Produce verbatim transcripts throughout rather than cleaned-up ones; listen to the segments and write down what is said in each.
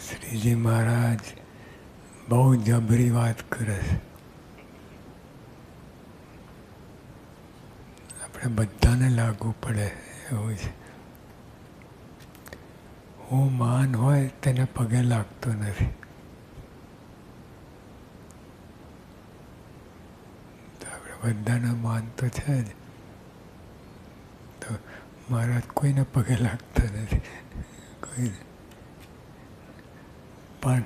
શ્રીજી મહારાજ બહુ જબરી વાત કરે છે. આપણે બધાને લાગુ પડે એવું છે. હું માન હોય તેને પગે લાગતો નથી. તો આપણે બધાના માન તો છે જ. તો મહારાજ કોઈને પગે લાગતા નથી. કોઈને પણ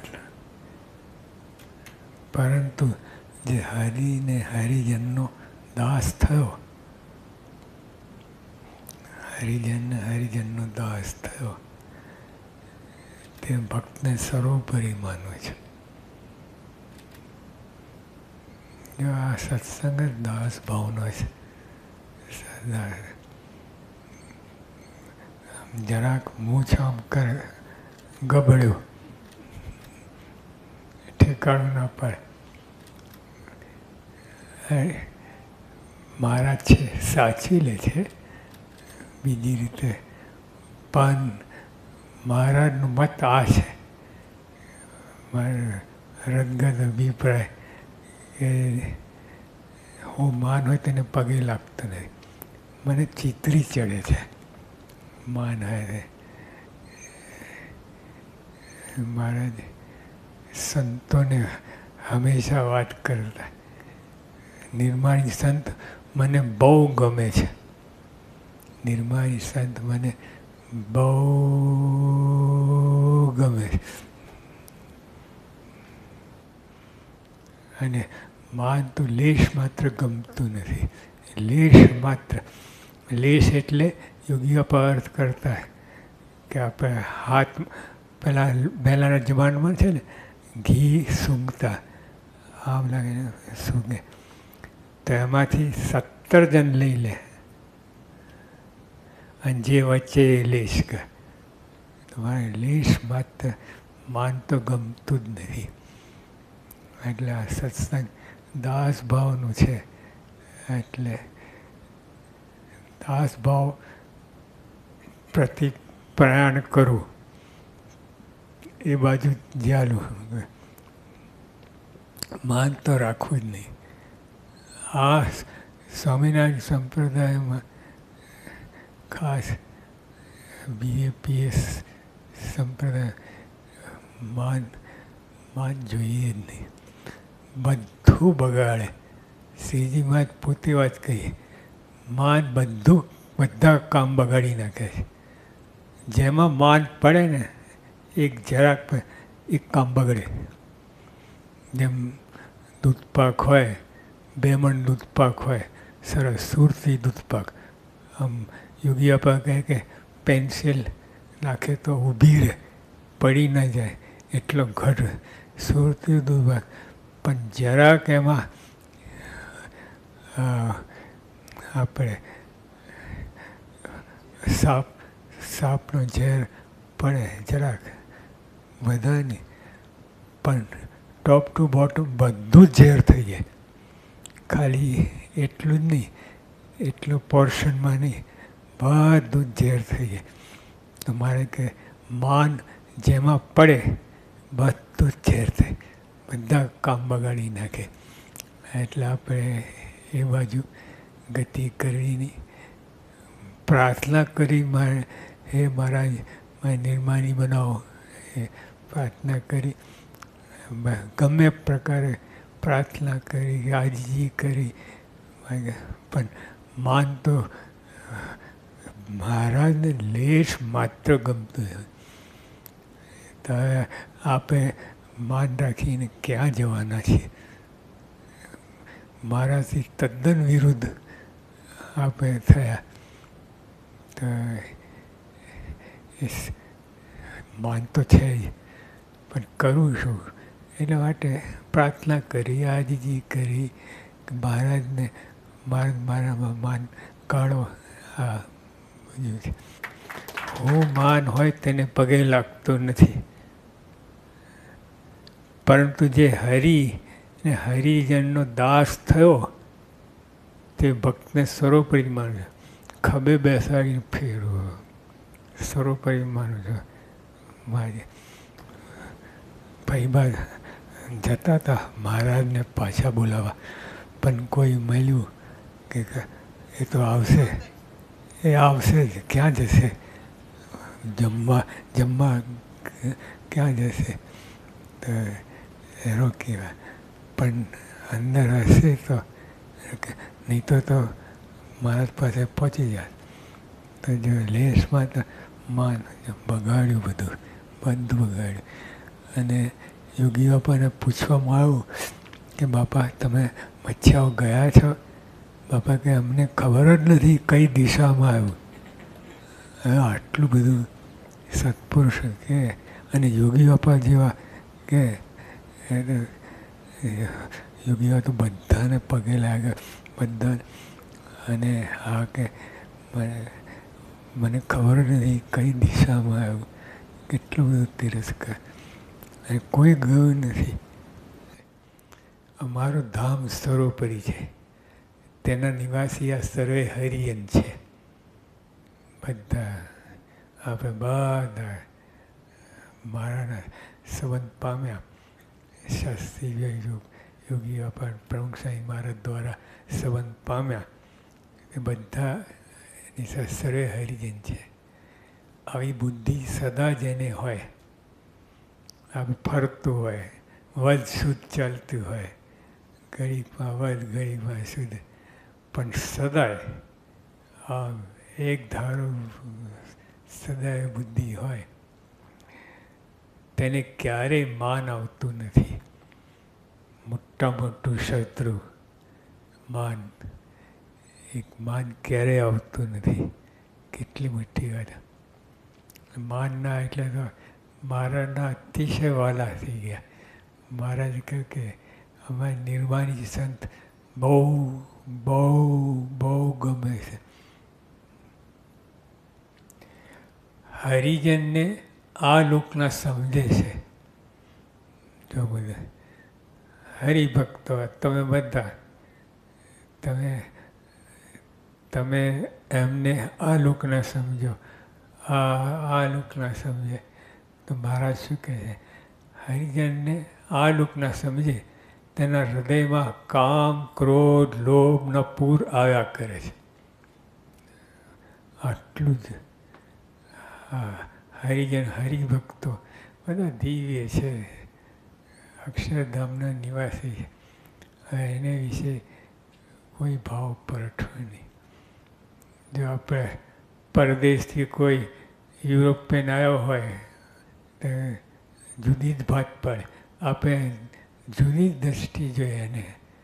પરંતુ જે હરિને હરિજનનો દાસ થયો, હરિજન હરિજનનો દાસ થયો, તે ભક્તને સર્વોપરી માનવું છે. જો આ સત્સંગ જ દાસ ભાવનો છે. જરાક મૂછ આમ કરે ગબડ્યું, ઠેકાણું ના પડે. મહારાજ છે સાચી લે છે બીજી રીતે, પણ મહારાજનું મત આ છે, મારો રંગત અભિપ્રાય કે હું માન હોય તેને પગે લાગતો નથી. મને ચિતરી ચડે છે માન હોય. મહારાજ સંતોને હંમેશા વાત કરતા, નિર્માણી સંત મને બહુ ગમે છે. નિર્માણી સંત મને બહુ ગમે છે. અને માન તો લેશ માત્ર ગમતું નથી. લેશ માત્ર, લેશ એટલે યોગીઓ પર અર્થ કરતા કે આપણે હાથ પેલા પહેલાંના જમાનામાં છે ને ઘી સૂંઘતા, આમ લાગે સૂંઘે તો એમાંથી સત્તર જણ લઈ લે અને જે વચ્ચે એ લેશ કરે. તમારે લેશ માત્ર માન તો ગમતું જ નથી. એટલે આ સત્સંગ દાસ ભાવનું છે. એટલે દાસ ભાવ પ્રતિ પ્રયાણ કરવું એ બાજુ જ્યાલું. માન તો રાખવું જ નહીં. આ સ્વામિનારાયણ સંપ્રદાયમાં ખાસ બીએપીએસ સંપ્રદાય માન માન જોઈએ જ નહીં. બધું બગાડે. શ્રીજી મહારાજ પોતે વાત કહીએ, માન બધું બધા કામ બગાડી નાખે છે. જેમાં માન પડે ને એક જરાક એક કામ બગડે. જેમ દૂધપાક હોય, બે મણ દૂધપાક હોય, સરસ સુરતી દૂધપાક. આમ યોગી આપા કહે કે પેન્સિલ નાખે તો ઊભી રહે, પડી ન જાય એટલો ઘટ સુરતી દૂધપાક. પણ જરાક એમાં આપણે સાપ સાપનો ઝેર પડે જરાક, બધા નહીં પણ ટોપ ટુ બોટમ બધું જ ઝેર થઈ જાય. ખાલી એટલું જ નહીં, એટલું પોર્શનમાં નહીં, બધું જ ઝેર થઈ જાય. તો મારે કે માન જેમાં પડે બધું જ ઝેર થાય, બધા કામ બગાડી નાખે. એટલે આપણે એ બાજુ ગતિ કરવી નહીં. પ્રાર્થના કરી મારે હે મહારાજ મારી નિર્માણી બનાવો, એ પ્રાર્થના કરી, ગમે પ્રકારે પ્રાર્થના કરી, આજીજી કરી, પણ માન તો મહારાજને લેશ માત્ર ગમતું હોય. તો આપણે માન રાખીને ક્યાં જવાના છીએ? મારાથી તદ્દન વિરુદ્ધ આપણે થયા. તો માન તો છે જ, પણ કરું શું? એટલા માટે પ્રાર્થના કરી, આજીજી કરી કે મહારાજને માર મારામાં માન કાઢો. હા બધું છે. હું માન હોય તેને પગે લાગતો નથી. પરંતુ જે હરિ ને હરિજનનો દાસ થયો તે ભક્તને સર્વોપરી માને. ખભે બેસાડીને ફેરવો, સર્વોપરી માનું છું મારે. ફઈબા જતા હતા મહારાજને પાછા બોલાવવા, પણ કોઈ મળ્યું કે એ તો આવશે, એ આવશે જ, ક્યાં જશે જમવા, જમવા ક્યાં જશે, તો એ રોકી. પણ અંદર હશે તો, નહીં તો તો મહારાજ પાસે પહોંચી જાય. તો જો લેસમાં તો માન બગાડ્યું, બધું બધું બગાડ્યું. અને યોગી બાપાને પૂછવામાં આવ્યું કે બાપા તમે મચ્છાઓ ગયા છો? બાપા કે અમને ખબર જ નથી કઈ દિશામાં આવ્યું. હવે આટલું બધું સત્પુરુષ કે, અને યોગી બાપા જેવા કે યોગી બાપા તો બધાને પગે લાગે, બધા. અને આ કે મને મને ખબર જ નથી કઈ દિશામાં આવ્યું. કેટલું બધું તિરસ્કાર, અને કોઈ ગયું નથી. અમારું ધામ સર્વોપરી છે, તેના નિવાસી આ સર્વે હરિયન છે. બધા આપણે બધા મારાના સંબંધ પામ્યા. શાસ્ત્રી યોગી બાપા પ્રમુખ સાંઈ મહારાજ દ્વારા સંબંધ પામ્યા. એ બધા સર્વે હરિજન છે. આવી બુદ્ધિ સદા જેને હોય, આમ ફરતું હોય, વધ શુદ્ધ ચાલતું હોય, ઘડીકમાં વધ ઘડીકમાં શુદ્ધ, પણ સદાય આમ એક ધારું સદાય બુદ્ધિ હોય, તેને ક્યારેય માન આવતું નથી. મોટા મોટું શત્રુ માન, એક માન ક્યારેય આવતું નથી. કેટલી મોટી વાત! માનના એટલે તો મહારાજના અતિશય વાલા થઈ ગયા. મહારાજ કહે કે અમારે નિર્વાણી સંત બહુ બહુ બહુ ગમે છે. હરિજનને આ લોકના સમજે છે. જો બધા હરિભક્તો તમે બધા, તમે તમે એમને આ લોકના સમજો, આ આ લોકના સમજે. તો મહારાજ શું કહે છે? હરિજનને આ લોકના સમજે, તેના હૃદયમાં કામ, ક્રોધ, લોભના પૂર આવ્યા કરે છે. આટલું જ. હા, હરિજન હરિભક્તો બધા દિવ્ય છે, અક્ષરધામના નિવાસી છે. એને વિશે કોઈ ભાવ પરઠવો નહીં. જો આપણે પરદેશથી કોઈ યુરોપિયન આવ્યો હોય તો જુદી જ ભાત પડે. આપણે જુદી જ દ્રષ્ટિ જોઈએ એને.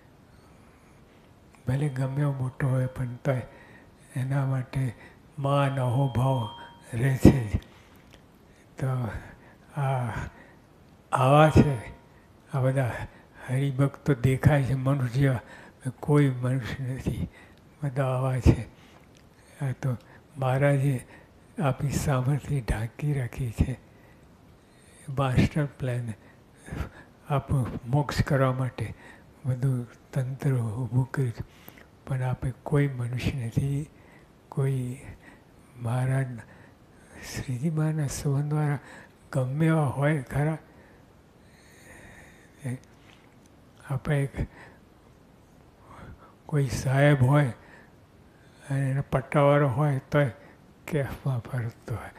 ભલે ગમે એવો મોટો હોય પણ તો એના માટે માન અહોભાવ રહે છે. તો આ આવા છે, આ બધા હરિભક્તો દેખાય છે મનુષ્ય, કોઈ મનુષ્ય નથી, બધા આવા છે. આ તો મહારાજે આપણી સામર્થ્ય ઢાંકી રાખી છે. માસ્ટર પ્લાન આપણું મોક્ષ કરવા માટે બધું તંત્ર ઊભું કર્યું, પણ આપણે કોઈ મનુષ્ય નથી. કોઈ મહારાજ શ્રીજી મહારાજના સંબંધ દ્વારા ગમે એવા હોય ખરા. આપણે એક કોઈ સાહેબ હોય અને એનો પટ્ટાવાળો હોય તો કેફમાં ફરતો હોય,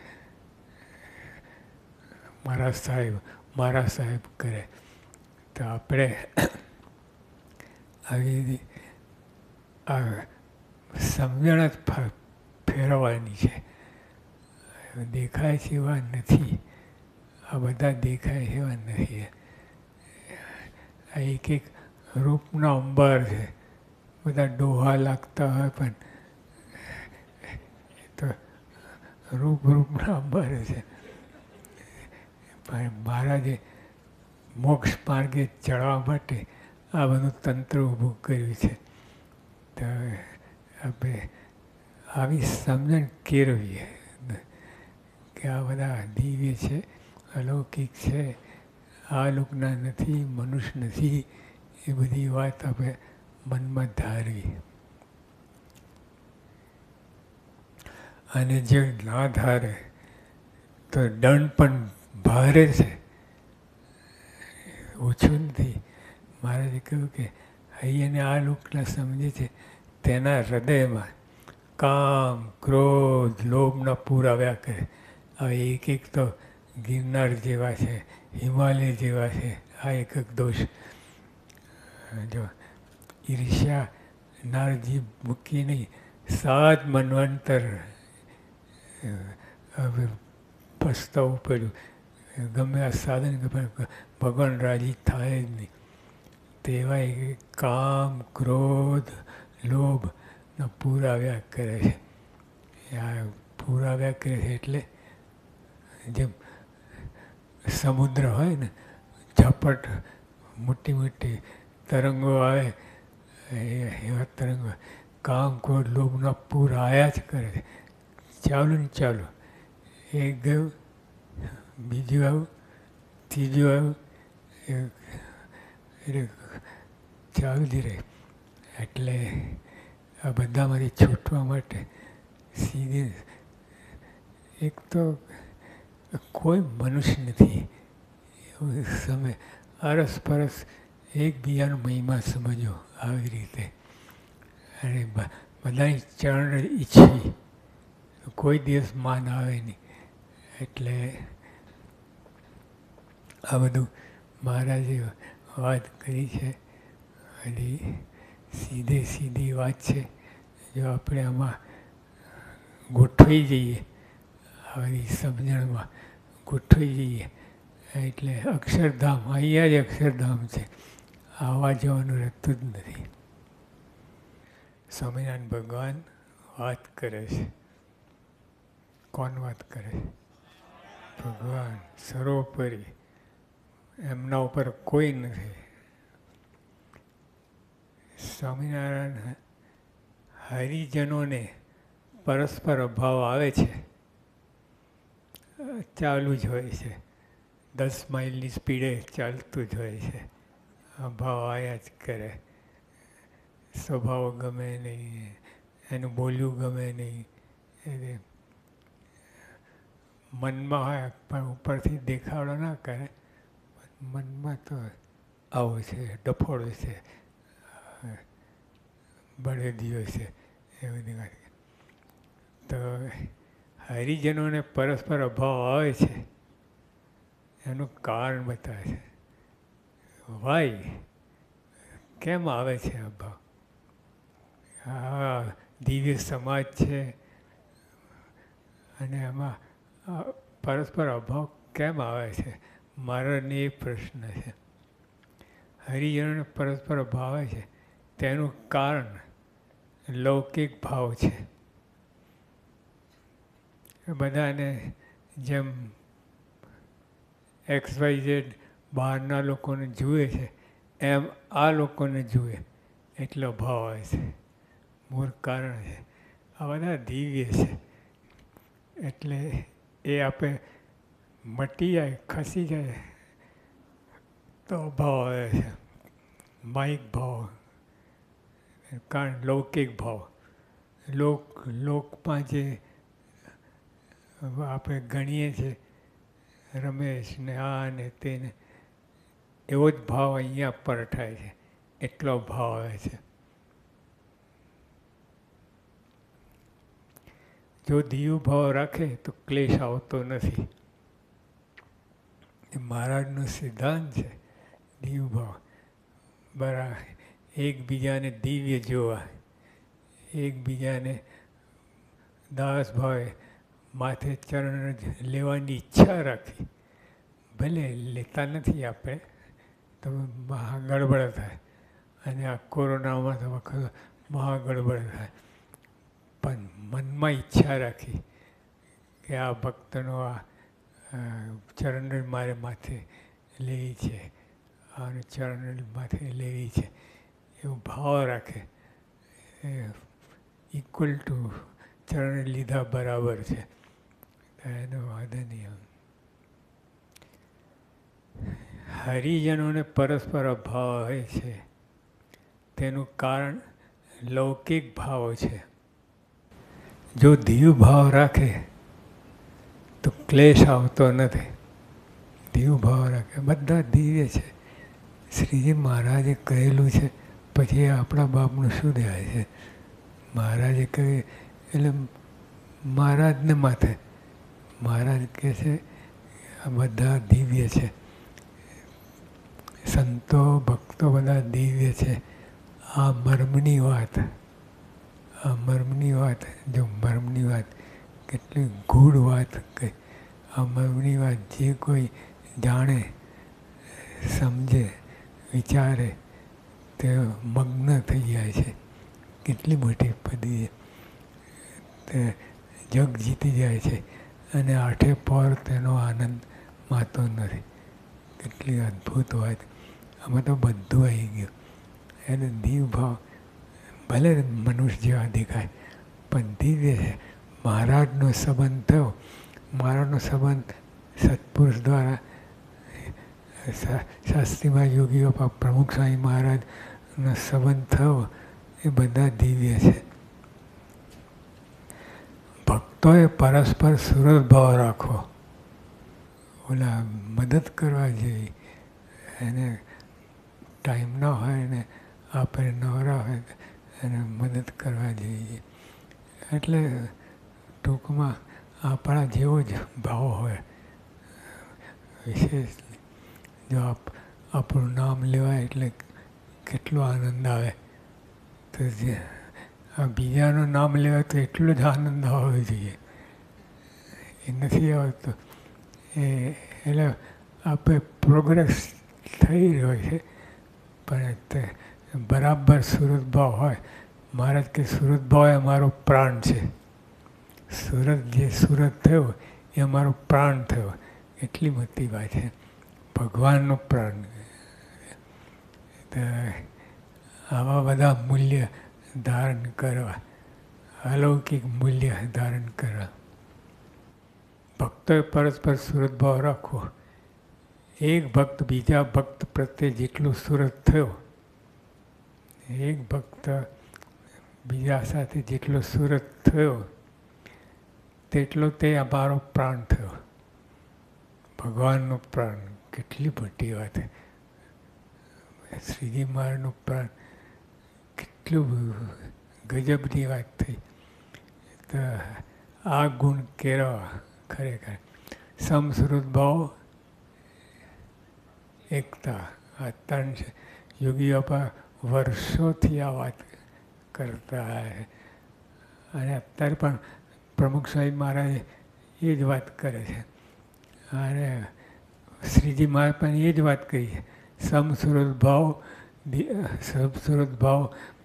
મારા સાહેબ મારા સાહેબ કરે. તો આપણે આવી આ સમજણ જ ફેરવવાની છે. દેખાય છે એવા નથી, આ બધા દેખાય છે એવા નથી. આ એક એક રૂપના અંબર છે. બધા ડોહા લાગતા હોય પણ એ તો રૂપ રૂપના અંબર છે. પણ મહારાજે મોક્ષ માર્ગે ચડવા માટે આ બધું તંત્ર ઊભું કર્યું છે. તો આપણે આવી સમજણ કેળવીએ કે આ બધા દિવ્ય છે, અલૌકિક છે, આ લોકના નથી, મનુષ્ય નથી. એ બધી વાત આપણે મનમાં ધારવી. અને જે ના ધારે તો દંડ પણ ભારે છે. ઓછું નથી. મહારાજે કહ્યું કે અહીંયાને આ લોકના સમજે છે તેના હૃદયમાં કામ, ક્રોધ, લોભના પૂર આવ્યા કરે. હવે એક એક તો ગિરનાર જેવા છે, હિમાલય જેવા છે. આ એક એક દોષ. જો ઈર્ષ્યા નારજી મૂકી નહીં, સાત મન્વંતર હવે પસ્તાવું પડ્યું. ગમે આ સાધન ભગવાન રાજી થાય જ નહીં. તેવા કામ, ક્રોધ, લોભ ના પૂર આવ્યા કરે છે. આ પૂર આવ્યા કરે છે એટલે જેમ સમુદ્ર હોય ને, ઝાપટ મોટી મોટી તરંગો આવે, એવા તરંગો કામ, ક્રોધ, લોભના પૂર આવ્યા જ કરે છે. ચાલુ ને ચાલુ. એક ગયું, બીજું આવ્યું, ત્રીજું આવ્યું, એટલે ચાલતી રહે. એટલે આ બધામાંથી છૂટવા માટે સીધી એક તો કોઈ મનુષ્ય નથી સમય અરસ પરસ એકબીજાનો મહિમા સમજો આવી રીતે. અને બધાની ચરણ ઈચ્છી કોઈ દિવસ માન આવે નહીં. એટલે આ બધું મહારાજે વાત કરી છે. હજી સીધે સીધી વાત છે. જો આપણે આમાં ગોઠવાઈ જઈએ, આવી સમજણમાં ગોઠવાઈ જઈએ એટલે અક્ષરધામ, અહીંયા જ અક્ષરધામ છે. આવવા જવાનું રહેતું જ નથી. સ્વામિનારાયણ ભગવાન વાત કરે છે. કોણ વાત કરે છે? ભગવાન સર્વોપરી. એમના ઉપર કોઈ નથી. સ્વામિનારાયણ હરિજનોને પરસ્પર અભાવ આવે છે, ચાલુ જ હોય છે. દસ માઇલની સ્પીડે ચાલતું જ હોય છે. અભાવ આવ્યા જ કરે. સ્વભાવ ગમે નહીં, એનું બોલવું ગમે નહીં. એટલે મનમાં હોય પણ ઉપરથી દેખાડો ના કરે. મનમાં તો આવો છે, ડફોળો છે, બળેદીઓ છે, એ બધી વાત. તો હરિજનોને પરસ્પર અભાવ આવે છે એનું કારણ બતાવે છે. વાય કેમ આવે છે અભાવ? આ દિવ્ય સમાજ છે અને એમાં પરસ્પર અભાવ કેમ આવે છે? મારાને એ પ્રશ્ન છે. હરિજનોને પરસ્પર અભાવ આવે છે તેનું કારણ લૌકિક ભાવ છે. બધાને જેમ એક્સ વાય ઝેડ બહારના લોકોને જુએ છે એમ આ લોકોને જુએ એટલો ભાવ આવે છે. મૂળ કારણ છે. આ બધા દિવ્ય છે એટલે એ આપણે મટી જાય, ખસી જાય તો ભાવ આવે છે. માઇક ભાવ, કારણ લૌકિક ભાવ. લોક લોકમાં જે આપણે ગણીએ છીએ રમેશ ને આ ને તેને, એવો જ ભાવ અહીંયા પરઠાય છે. એટલો ભાવ આવે છે. જો દિવ્ય ભાવ રાખે તો ક્લેશ આવતો નથી. એ મહારાજનો સિદ્ધાંત છે. દિવ્ય ભાવ બરાબર. એકબીજાને દિવ્ય જોવા, એકબીજાને દાસ ભાવે માથે ચરણ લેવાની ઈચ્છા રાખી. ભલે લેતા નથી આપણે તો મહા ગડબડ થાય. અને આ કોરોનામાં તો વખત મહા ગડબડ થાય. પણ મનમાં ઈચ્છા રાખી કે આ ભક્તનો આ ચરણ મારે માથે લેવી છે, આને ચરણ માથે લેવી છે, એવો ભાવ રાખે. ઇક્વલ ટુ ચરણ લીધા બરાબર છે. એનો વાંધો નહીં. હરિજનોને પરસ્પર અભાવ હોય છે તેનું કારણ લૌકિક ભાવ છે. જો દિવ્ય ભાવ રાખે તો ક્લેશ આવતો નથી. દિવ્ય ભાવ રાખે. બધા દિવ્ય છે. શ્રીજી મહારાજે કહેલું છે પછી આપણા બાપનું શું થાય છે? મહારાજે કહે એટલે મહારાજને માથે મહારાજ કહે છે આ બધા દિવ્ય છે, સંતો ભક્તો બધા દિવ્ય છે. આ મર્મની વાત, આ મર્મની વાત, જો મર્મની વાત કેટલી ગૂઢ વાત કહી. આ મર્મની વાત જે કોઈ જાણે, સમજે, વિચારે તે મગ્ન થઈ જાય છે. કેટલી મોટી પદવી તે જગ જીતી જાય છે અને આઠે પર તેનો આનંદ માતો નથી. કેટલી અદ્ભુત વાત. આમાં તો બધું આવી ગયું. એને દીવ ભાવ ભલે મનુષ્ય જેવા દેખાય પણ દિવ્ય છે. મહારાજનો સંબંધ થયો, મહારાજનો સંબંધ સત્પુરુષ દ્વારા શાસ્ત્રીમાં યોગીઓ પ્રમુખ સ્વામી મહારાજનો સંબંધ થયો એ બધા દિવ્ય છે. ભક્તોએ પરસ્પર સુરત ભાવ રાખવો. ઓલા મદદ કરવા જેવી, એને ટાઈમ ન હોય ને આપણે નવરા હોય એને મદદ કરવા જોઈએ. એટલે ટૂંકમાં આપણા જેવો જ ભાવ હોય. વિશેષ જો આપ આપણું નામ લેવાય એટલે કેટલો આનંદ આવે. તો જે આ બીજાનું નામ લેવાય તો એટલો જ આનંદ આવવો જોઈએ. એ નથી આવતો. એ એટલે આપણે પ્રોગ્રેસ થઈ રહ્યો છે પણ તે બરાબર સુરત ભાવ હોય. મહારાજ કે સુરત ભાવ એ અમારો પ્રાણ છે. સુરત જે સુરત થયો એ અમારો પ્રાણ થયો. એટલી મોટી વાત છે. ભગવાનનો પ્રાણ. તો આવા બધા મૂલ્ય ધારણ કરવા, અલૌકિક મૂલ્ય ધારણ કરવા. ભક્તોએ પરસ્પર સુરત ભાવ રાખવો. એક ભક્ત બીજા ભક્ત પ્રત્યે જેટલું સુરત થયો, એક ભક્ત બીજા સાથે જેટલો સુરત થયો તેટલો તે અમારો પ્રાણ થયો. ભગવાનનો પ્રાણ. કેટલી મોટી વાત. શ્રીજી મહારાજનું પ્રાણ. કેટલું ગજબની વાત થઈ. તો આ ગુણ કેળવવા ખરેખર સમસુરત ભાવ, એકતા. આ ત્રણ છે. યોગીઓ પર વર્ષોથી આ વાત કરતા આવે અને અત્યારે પણ પ્રમુખ સ્વામી મહારાજ એ જ વાત કરે છે. અને શ્રીજી મહારાજ પણ એ જ વાત કહી છે. સમસુરત ભાવ, સમસુરત ભાવ,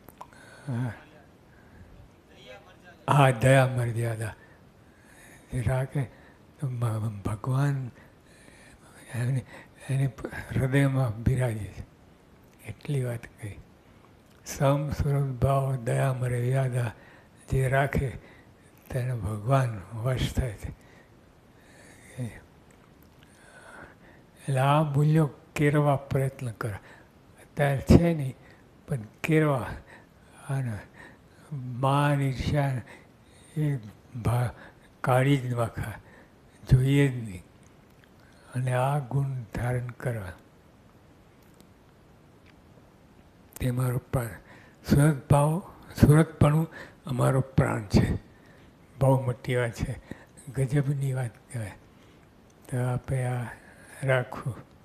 હા દયા મર્યાદા રાખે તો ભગવાન એની એની હૃદયમાં બિરાજે છે. એટલી વાત કહી. સમ સુરત ભાવ, દયા મર્યાદા જે રાખે તેને ભગવાન વશ થાય છે. એટલે આ મૂલ્યો કેળવા પ્રયત્ન કરો. અત્યારે છે નહીં પણ કેળવા. અને માન ઈર્ષ્યા એ ભા કાઢી જ નાખા જોઈએ જ નહીં. અને આ ગુણ ધારણ કરવા તે મારો પ્રાણ. સુરત ભાવ, સુરતપણું અમારો પ્રાણ છે. બહુ મોટી વાત છે. ગજબની વાત કહેવાય. તો આપણે આ રાખવું.